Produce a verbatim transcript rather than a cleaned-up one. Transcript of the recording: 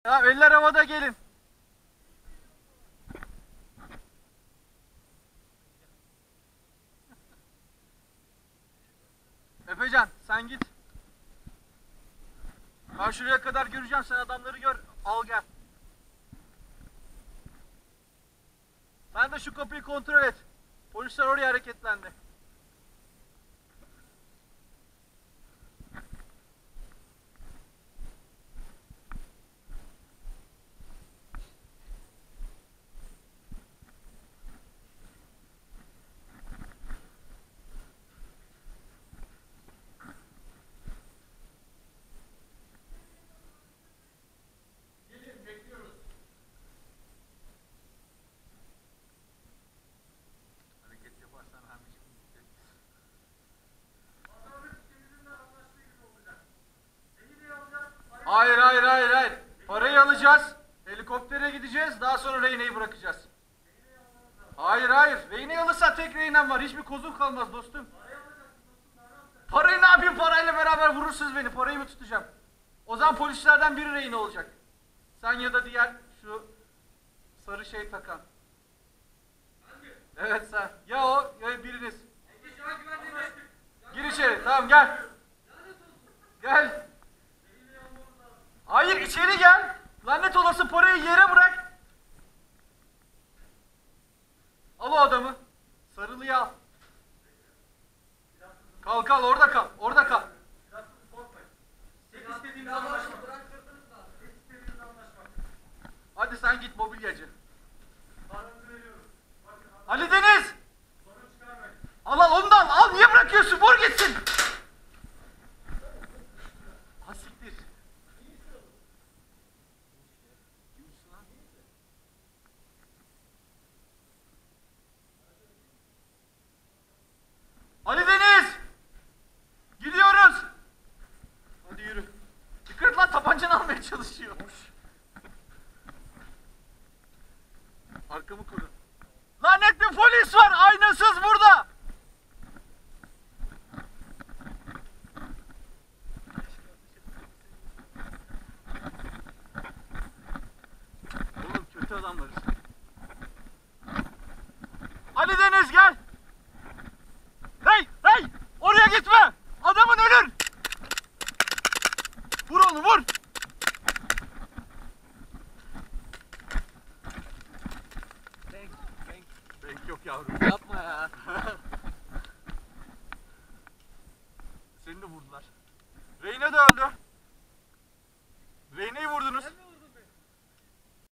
Ya eller havada, gelin. Efecan sen git. Ben şuraya kadar göreceğim, sen adamları gör, al gel. Sen de şu kapıyı kontrol et. Polisler oraya hareketlendi. Hayır hayır hayır hayır. Parayı alacağız. Helikoptere gideceğiz. Daha sonra rehineyi bırakacağız. Hayır hayır. Rehineyi alırsa tek rehinem var. Hiçbir kozum kalmaz dostum. Parayı ne yapayım? Parayla beraber vurursunuz beni. Parayı mı tutacağım? O zaman polislerden biri rehine olacak. Sen ya da diğer şu sarı şey takan. Evet sen. Ya o ya biriniz. Gir içeri. Tamam gel. Gel. Hayır içeri gel. Lanet olası, parayı yere bırak. Al o adamı. Sarılıyı al. Kal kal orada kal. Orada kal. Hadi sen git mobilyacı. Ali Deniz. Al al onu da al. Al, niye bırakıyorsun? Vur gitsin. Ha siktir. Ali Deniz! Gidiyoruz! Hadi yürü. Dikkat lan, tabancanı almaya çalışıyor. Arkamı koru. Lanetli polis var! Aynasız burada! Oğlum kötü adamlarız. Ali Deniz gel! Hey! Hey! Oraya gitme! Adamın ölür! Vur onu, vur! Bank, bank. Bank yok yavrum. Yapma ya. Seni de vurdular. Reyne de öldü.